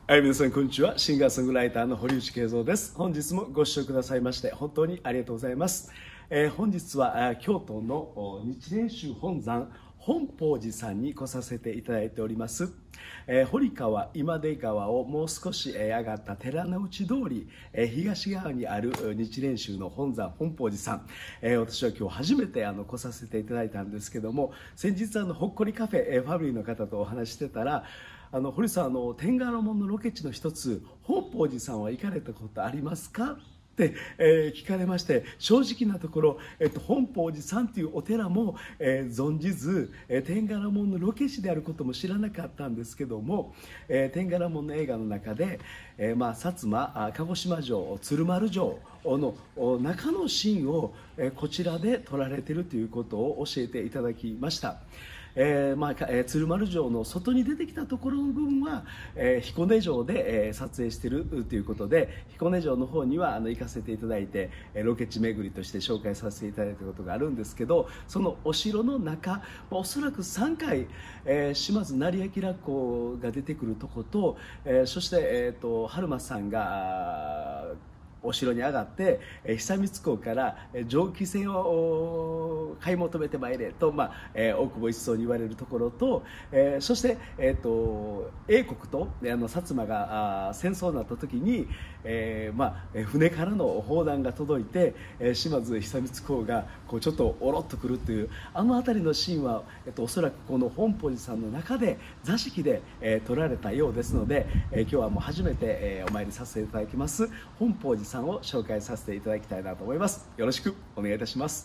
はい、皆さんこんにちは。シンガーソングライターの堀内圭三です。本日もご視聴くださいまして本当にありがとうございます。本日は京都の日蓮宗本山本法寺さんに来させていただいております。堀川今出川をもう少し上がった寺の内通り東側にある日蓮宗の本山本法寺さん、私は今日初めて来させていただいたんですけども、先日ほっこりカフェファミリーの方とお話してたら、堀さん天下の門のロケ地の一つ本法寺さんは行かれたことありますかって、聞かれまして、正直なところ、本法寺さんというお寺も、存じず、天下の門のロケ地であることも知らなかったんですけども、天下の門の映画の中で、薩摩鹿児島城鶴丸城の中のシーンを、こちらで撮られているということを教えていただきました。鶴丸城の外に出てきたところの部分は、彦根城で、撮影しているということで、彦根城の方には行かせていただいて、ロケ地巡りとして紹介させていただいたことがあるんですけど、そのお城の中、おそらく3回、島津成明落語が出てくるとこと、そして、春馬さんがお城に上がって久光公から蒸気船を買い求めてまいれと、大久保一層に言われるところと、そして、英国と薩摩が戦争になった時に、船からの砲弾が届いて島津久光公がちょっとおろっとくるという辺りのシーンは、おそらくこの本法寺さんの中で座敷で、撮られたようですので、今日はもう初めて、お参りさせていただきます本法寺さんを紹介させていただきたいなと思います。よろしくお願いいたします。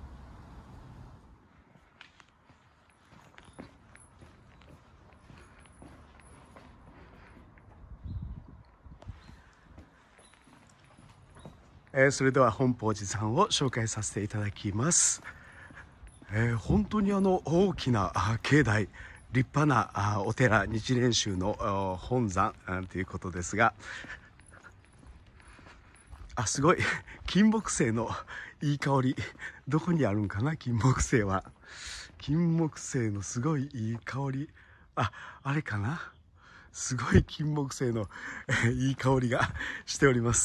それでは本法寺さんを紹介させていただきます。本当に大きな境内、立派なお寺、日蓮宗の本山ということですが、すごい金木犀のいい香り。どこにあるんかな、金木犀は。金木犀のすごいいい香り。あれかな、すごい金木犀のいい香りがしております。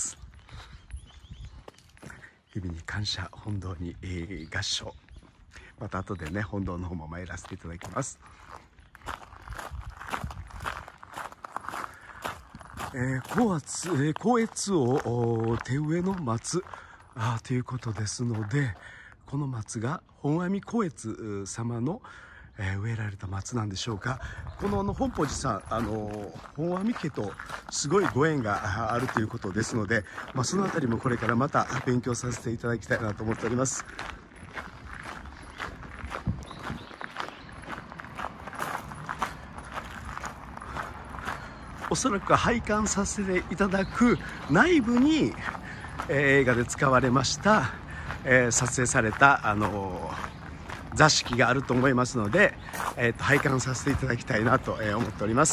日々に感謝、本堂に合掌。また後でね、本堂の方も参らせていただきます。高越を手植えの松ということですので、この松が本阿弥光悦様の植えられた松なんでしょうか。この本法寺さん、本阿弥家とすごいご縁があるということですので、そのあたりもこれからまた勉強させていただきたいなと思っております。おそらく拝観させていただく内部に、映画で使われました、撮影された座敷があると思いますので、拝観させていただきたいなと思っております。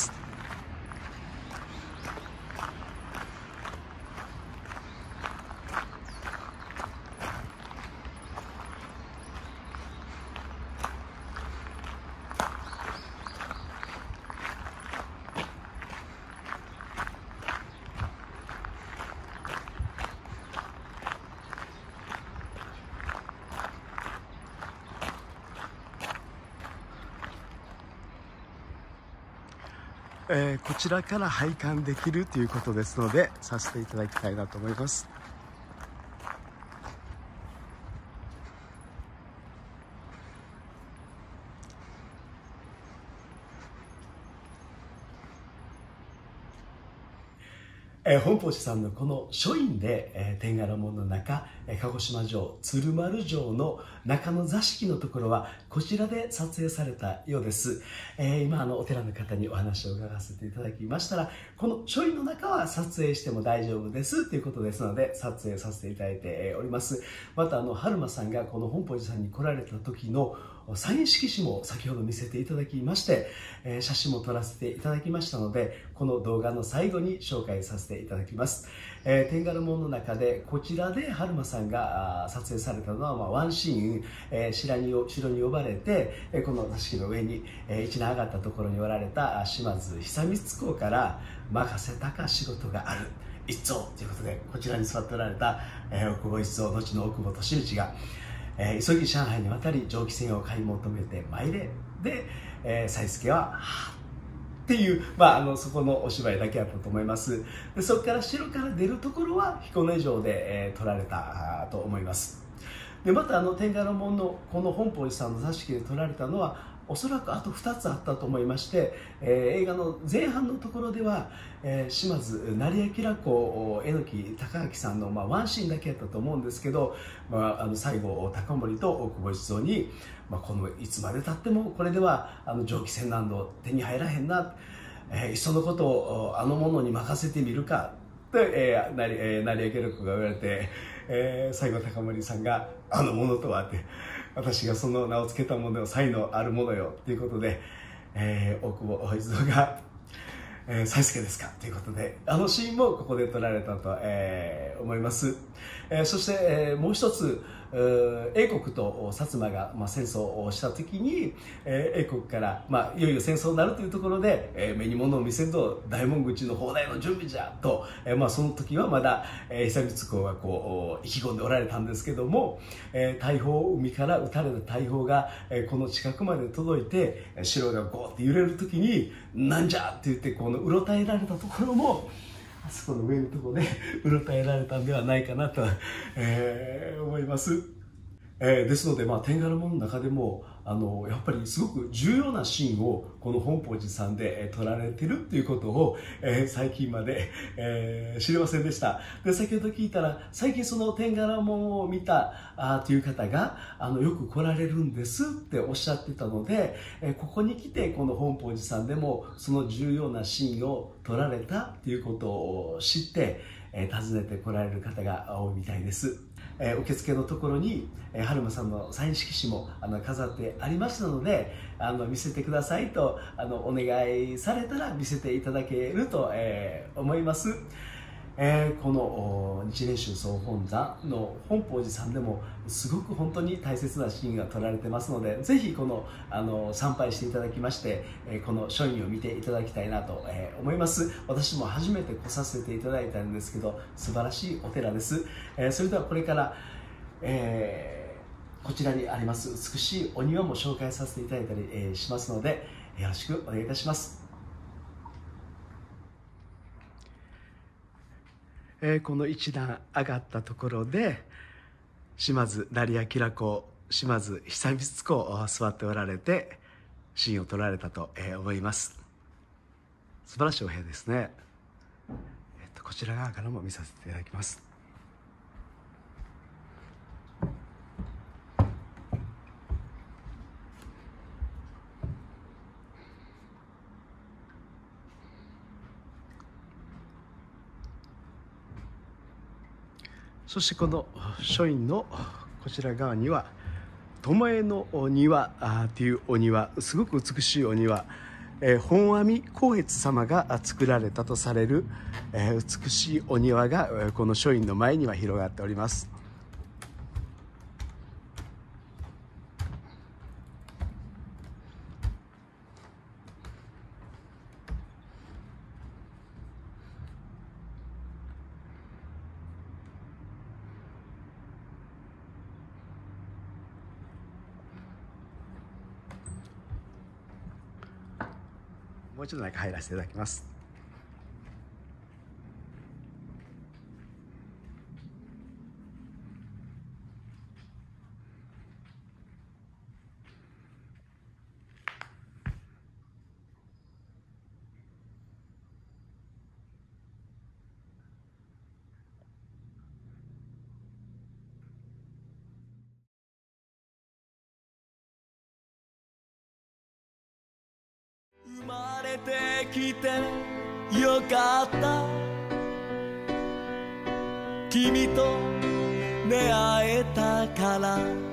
こちらから拝観できるということですので、させていただきたいなと思います。本法寺さんのこの書院で、天下の門の中、鹿児島城鶴丸城の中の座敷のところはこちらで撮影されたようです。今お寺の方にお話を伺わせていただきましたら、この書院の中は撮影しても大丈夫ですということですので、撮影させていただいております。また春馬さんがこの本法寺さんに来られた時のサイン色紙も先ほど見せていただきまして、写真も撮らせていただきましたので、この動画の最後に紹介させていただきます。天下の門の中でこちらで春馬さんが撮影されたのは、ワンシーン、城に呼ばれて、この座敷の上に、一段上がったところにおられた島津久光公から任せたか仕事がある一蔵ということで、こちらに座っておられた、大久保一蔵、後の大久保利通が、急ぎ上海に渡り蒸気船を買い求めて参れで、才助はっていう、そこのお芝居だけだったと思います。でそこから城から出るところは彦根城で、撮られたと思います。でまた天下の門のこの本法寺さんの座敷で撮られたのはおそらくあと2つあったと思いまして、映画の前半のところでは、島津成明公榎木隆明さんの、ワンシーンだけやったと思うんですけど、最後高森と大久保一蔵に、このいつまでたってもこれでは蒸気船など手に入らへんな、いっそのことをあの者に任せてみるかと、成明公が言われて、最後高森さんが「あの者とは」って「私がその名を付けたものよ、才能あるものよ」ということで、大久保一蔵が「才助ですか」ということで、あのシーンもここで撮られたと、思います。そして、もう一つ英国と薩摩が、戦争をした時に、英国から、いよいよ戦争になるというところで、目に物を見せんと大門口の砲台の準備じゃと、その時はまだ、久光公が意気込んでおられたんですけども、大砲、海から撃たれた大砲が、この近くまで届いて城がゴーって揺れる時に「なんじゃ!」って言ってうろたえられたところもあそこの上のところでうろたえられたんではないかなと、思います。ですので、天下の門の中でもやっぱりすごく重要なシーンをこの本法寺さんで、撮られてるっていうことを、最近まで、知りませんでした。で先ほど聞いたら最近その天下の門を見たという方がよく来られるんですっておっしゃってたので、ここに来てこの本法寺さんでもその重要なシーンを撮られたっていうことを知って、訪ねて来られる方が多いみたいです。受付のところに春馬さんのサイン色紙も飾ってありましたので、見せてくださいとお願いされたら見せていただけると、思います。この日蓮宗総本山の本法寺さんでもすごく本当に大切なシーンが撮られてますので、ぜひこの参拝していただきまして、この書院を見ていただきたいなと思います。私も初めて来させていただいたんですけど、素晴らしいお寺です。それではこれから、こちらにあります美しいお庭も紹介させていただいたり、しますのでよろしくお願いいたします。この一段上がったところで島津成明公、島津久光公座っておられてシーンを撮られたと思います。素晴らしいお部屋ですね。こちら側からも見させていただきます。そしてこの書院のこちら側には巴の庭というお庭、すごく美しいお庭、本阿弥光悦様が作られたとされる美しいお庭がこの書院の前には広がっております。もう一度中入らせていただきます。 生まれてきてよかった、君と出会えたから